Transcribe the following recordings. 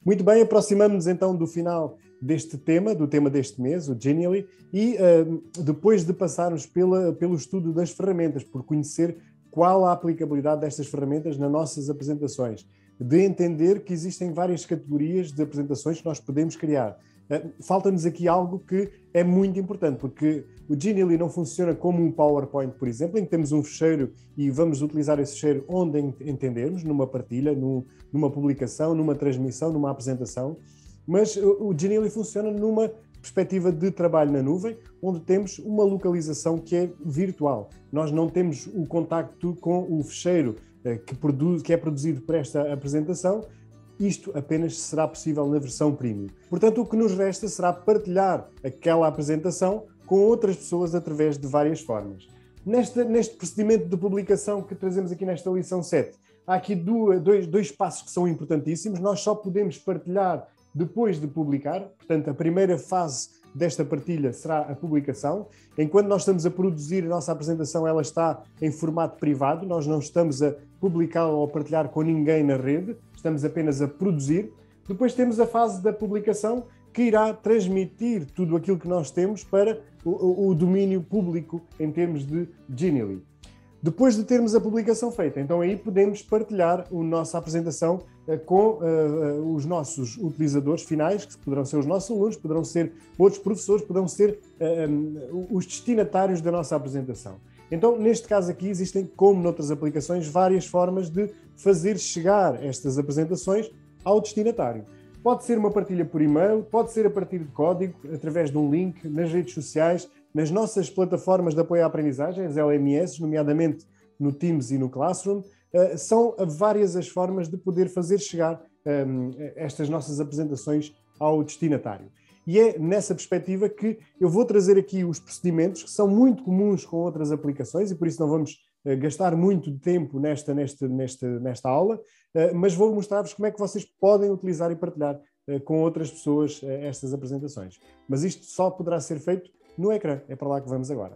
Muito bem, aproximamos-nos então do final deste tema, do tema deste mês, o Genially, e depois de passarmos pelo estudo das ferramentas, por conhecer qual a aplicabilidade destas ferramentas nas nossas apresentações, de entender que existem várias categorias de apresentações que nós podemos criar. Falta-nos aqui algo que é muito importante, porque o Genially não funciona como um PowerPoint, por exemplo, em que temos um fecheiro e vamos utilizar esse fecheiro onde entendermos, numa partilha, numa publicação, numa transmissão, numa apresentação, mas o Genially funciona numa perspectiva de trabalho na nuvem, onde temos uma localização que é virtual. Nós não temos o contacto com o fecheiro que é produzido por esta apresentação. Isto apenas será possível na versão premium. Portanto, o que nos resta será partilhar aquela apresentação com outras pessoas através de várias formas. Neste procedimento de publicação que trazemos aqui nesta lição 7, há aqui dois passos que são importantíssimos. Nós só podemos partilhar depois de publicar. Portanto, a primeira fase desta partilha será a publicação. Enquanto nós estamos a produzir a nossa apresentação, ela está em formato privado. Nós não estamos a publicá-la ou a partilhar com ninguém na rede. Estamos apenas a produzir. Depois temos a fase da publicação, que irá transmitir tudo aquilo que nós temos para o domínio público em termos de Genially. Depois de termos a publicação feita, então aí podemos partilhar a nossa apresentação com os nossos utilizadores finais, que poderão ser os nossos alunos, poderão ser outros professores, poderão ser os destinatários da nossa apresentação. Então, neste caso aqui, existem, como noutras aplicações, várias formas de fazer chegar estas apresentações ao destinatário. Pode ser uma partilha por e-mail, pode ser a partir de código, através de um link, nas redes sociais, nas nossas plataformas de apoio à aprendizagem, as LMS, nomeadamente no Teams e no Classroom. São várias as formas de poder fazer chegar estas nossas apresentações ao destinatário. E é nessa perspectiva que eu vou trazer aqui os procedimentos que são muito comuns com outras aplicações e por isso não vamos gastar muito tempo nesta aula, mas vou mostrar-vos como é que vocês podem utilizar e partilhar com outras pessoas estas apresentações. Mas isto só poderá ser feito no ecrã, é para lá que vamos agora.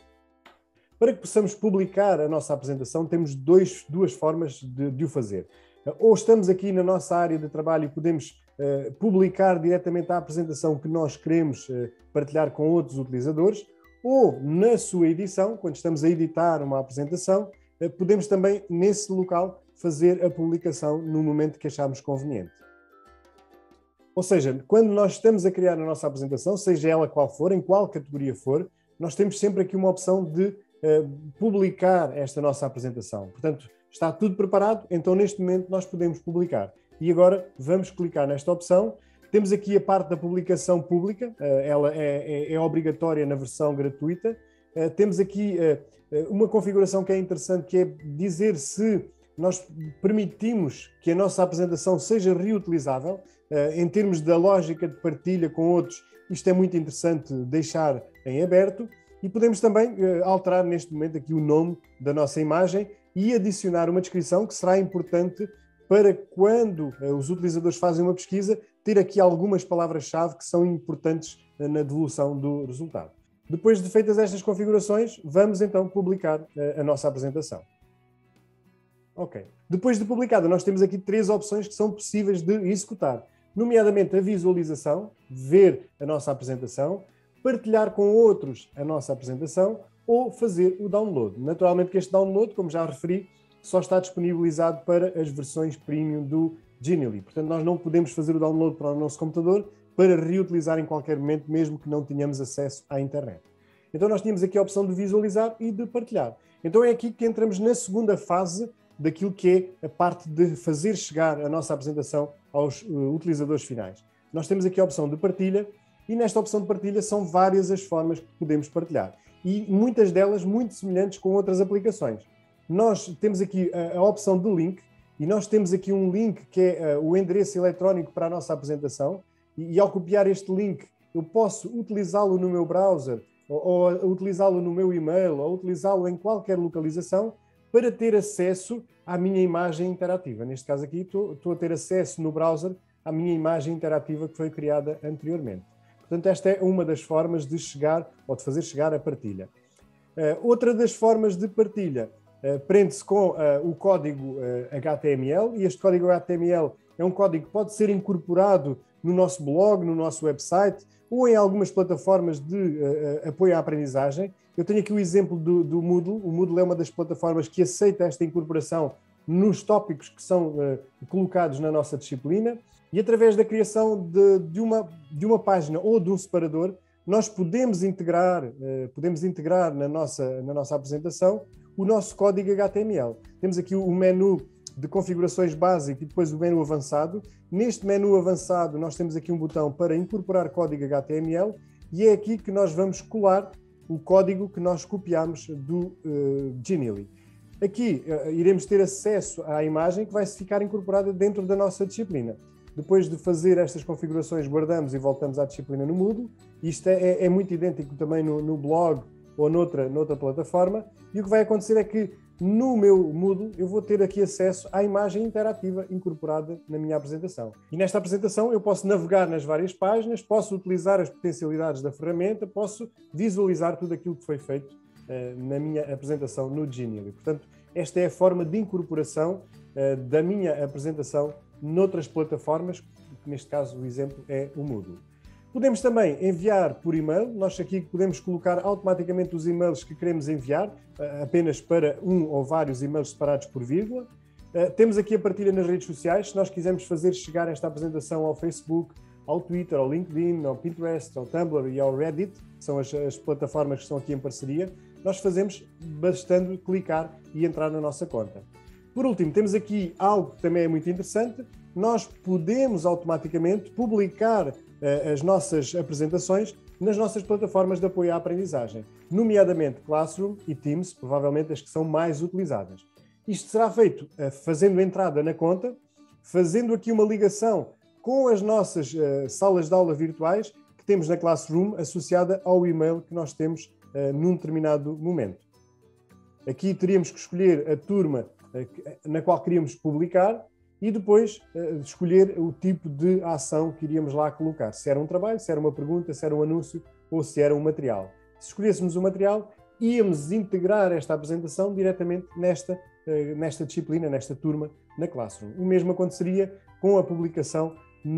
Para que possamos publicar a nossa apresentação, temos duas formas de o fazer. Ou estamos aqui na nossa área de trabalho e podemos publicar diretamente a apresentação que nós queremos partilhar com outros utilizadores, ou na sua edição, quando estamos a editar uma apresentação, podemos também, nesse local, fazer a publicação no momento que acharmos conveniente. Ou seja, quando nós estamos a criar a nossa apresentação, seja ela qual for, em qual categoria for, nós temos sempre aqui uma opção de publicar esta nossa apresentação. Portanto, está tudo preparado, então neste momento nós podemos publicar. E agora vamos clicar nesta opção. Temos aqui a parte da publicação pública, ela é obrigatória na versão gratuita. Temos aqui uma configuração que é interessante, que é dizer se nós permitimos que a nossa apresentação seja reutilizável. Em termos da lógica de partilha com outros, isto é muito interessante deixar em aberto. E podemos também alterar neste momento aqui o nome da nossa imagem e adicionar uma descrição que será importante para quando os utilizadores fazem uma pesquisa, ter aqui algumas palavras-chave que são importantes na devolução do resultado. Depois de feitas estas configurações, vamos então publicar a nossa apresentação. Ok. Depois de publicada, nós temos aqui 3 opções que são possíveis de executar, nomeadamente a visualização, ver a nossa apresentação, partilhar com outros a nossa apresentação ou fazer o download. Naturalmente que este download, como já referi, só está disponibilizado para as versões premium do Genially. Portanto, nós não podemos fazer o download para o nosso computador para reutilizar em qualquer momento, mesmo que não tenhamos acesso à internet. Então nós tínhamos aqui a opção de visualizar e de partilhar. Então é aqui que entramos na segunda fase daquilo que é a parte de fazer chegar a nossa apresentação aos utilizadores finais. Nós temos aqui a opção de partilha e nesta opção de partilha são várias as formas que podemos partilhar e muitas delas muito semelhantes com outras aplicações. Nós temos aqui a opção de link e nós temos aqui um link que é o endereço eletrónico para a nossa apresentação e ao copiar este link eu posso utilizá-lo no meu browser ou utilizá-lo no meu e-mail ou utilizá-lo em qualquer localização para ter acesso à minha imagem interativa. Neste caso aqui estou a ter acesso no browser à minha imagem interativa que foi criada anteriormente. Portanto, esta é uma das formas de chegar ou de fazer chegar a partilha. Outra das formas de partilha prende-se com o código HTML e este código HTML é um código que pode ser incorporado no nosso blog, no nosso website ou em algumas plataformas de apoio à aprendizagem. Eu tenho aqui o exemplo do Moodle. O Moodle é uma das plataformas que aceita esta incorporação nos tópicos que são colocados na nossa disciplina, e através da criação de uma página ou de um separador, nós podemos integrar na nossa apresentação o nosso código HTML. Temos aqui o menu de configurações básico e depois o menu avançado. Neste menu avançado nós temos aqui um botão para incorporar código HTML e é aqui que nós vamos colar o código que nós copiamos do Genially. Aqui iremos ter acesso à imagem que vai ficar incorporada dentro da nossa disciplina. Depois de fazer estas configurações, guardamos e voltamos à disciplina no Moodle. Isto é muito idêntico também no blog ou noutra plataforma. E o que vai acontecer é que no meu Moodle eu vou ter aqui acesso à imagem interativa incorporada na minha apresentação. E nesta apresentação eu posso navegar nas várias páginas, posso utilizar as potencialidades da ferramenta, posso visualizar tudo aquilo que foi feito na minha apresentação no Genially. Portanto, esta é a forma de incorporação da minha apresentação noutras plataformas, que neste caso o exemplo é o Moodle. Podemos também enviar por e-mail. Nós aqui podemos colocar automaticamente os e-mails que queremos enviar, apenas para um ou vários e-mails separados por vírgula. Temos aqui a partilha nas redes sociais. Se nós quisermos fazer chegar esta apresentação ao Facebook, ao Twitter, ao LinkedIn, ao Pinterest, ao Tumblr e ao Reddit, que são as plataformas que estão aqui em parceria, nós fazemos bastando clicar e entrar na nossa conta. Por último, temos aqui algo que também é muito interessante. Nós podemos automaticamente publicar as nossas apresentações nas nossas plataformas de apoio à aprendizagem, nomeadamente Classroom e Teams, provavelmente as que são mais utilizadas. Isto será feito fazendo entrada na conta, fazendo aqui uma ligação com as nossas salas de aula virtuais que temos na Classroom associada ao e-mail que nós temos num determinado momento. Aqui teríamos que escolher a turma na qual queríamos publicar e depois escolher o tipo de ação que iríamos lá colocar. Se era um trabalho, se era uma pergunta, se era um anúncio ou se era um material. Se escolhêssemos o material, íamos integrar esta apresentação diretamente nesta disciplina, nesta turma, na Classroom. O mesmo aconteceria com a publicação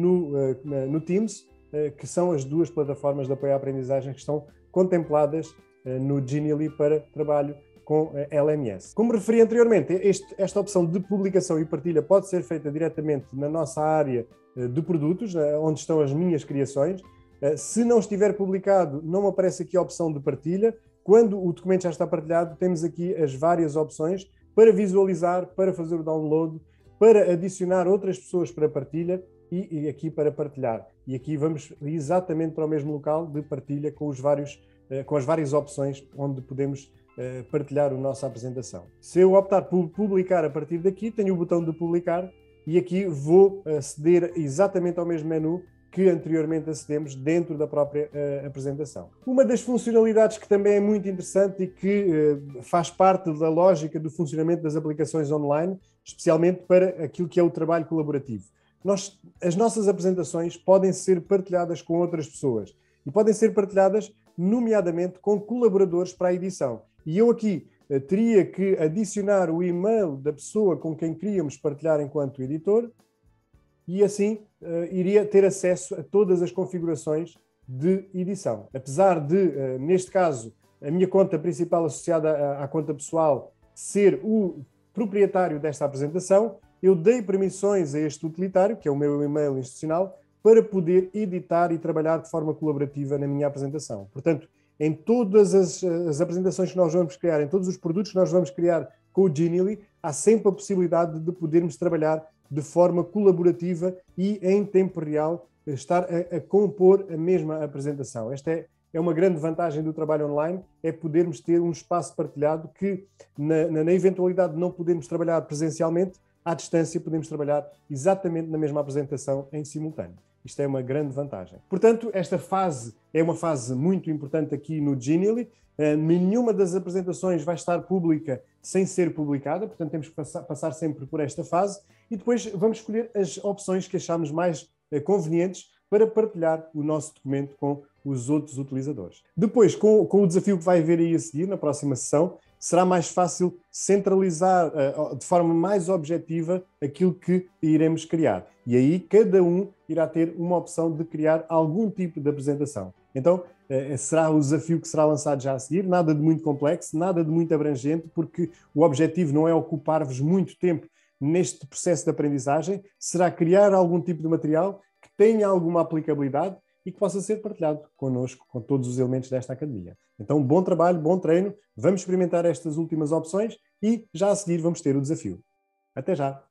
no Teams, que são as duas plataformas de apoio à aprendizagem que estão contempladas no Genially para trabalho com LMS. Como referi anteriormente, esta opção de publicação e partilha pode ser feita diretamente na nossa área de produtos, onde estão as minhas criações. Se não estiver publicado, não aparece aqui a opção de partilha. Quando o documento já está partilhado, temos aqui as várias opções para visualizar, para fazer o download, para adicionar outras pessoas para partilha e aqui para partilhar. E aqui vamos exatamente para o mesmo local de partilha com as várias opções onde podemos partilhar a nossa apresentação. Se eu optar por publicar a partir daqui, tenho o botão de publicar e aqui vou aceder exatamente ao mesmo menu que anteriormente acedemos dentro da própria apresentação. Uma das funcionalidades que também é muito interessante e que faz parte da lógica do funcionamento das aplicações online, especialmente para aquilo que é o trabalho colaborativo. As nossas apresentações podem ser partilhadas com outras pessoas e podem ser partilhadas nomeadamente com colaboradores para a edição. E eu aqui teria que adicionar o e-mail da pessoa com quem queríamos partilhar enquanto editor e assim iria ter acesso a todas as configurações de edição. Apesar de, neste caso, a minha conta principal associada à conta pessoal ser o proprietário desta apresentação, eu dei permissões a este utilitário, que é o meu e-mail institucional, para poder editar e trabalhar de forma colaborativa na minha apresentação. Portanto, em todas as apresentações que nós vamos criar, em todos os produtos que nós vamos criar com o Genially, há sempre a possibilidade de podermos trabalhar de forma colaborativa e em tempo real estar a compor a mesma apresentação. Esta é uma grande vantagem do trabalho online, é podermos ter um espaço partilhado que, na eventualidade de não podermos trabalhar presencialmente, à distância podemos trabalhar exatamente na mesma apresentação em simultâneo. Isto é uma grande vantagem. Portanto, esta fase é uma fase muito importante aqui no Genially. Nenhuma das apresentações vai estar pública sem ser publicada, portanto temos que passar sempre por esta fase e depois vamos escolher as opções que achamos mais convenientes para partilhar o nosso documento com os outros utilizadores. Depois, com o desafio que vai haver aí a seguir, na próxima sessão, será mais fácil centralizar de forma mais objetiva aquilo que iremos criar. E aí cada um irá ter uma opção de criar algum tipo de apresentação. Então, será o desafio que será lançado já a seguir, nada de muito complexo, nada de muito abrangente, porque o objetivo não é ocupar-vos muito tempo neste processo de aprendizagem, será criar algum tipo de material que tenha alguma aplicabilidade e que possa ser partilhado connosco, com todos os elementos desta academia. Então, bom trabalho, bom treino, vamos experimentar estas últimas opções e já a seguir vamos ter o desafio. Até já!